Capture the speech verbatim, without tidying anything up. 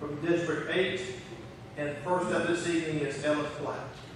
from District eight. And first up this evening is Ellis Black.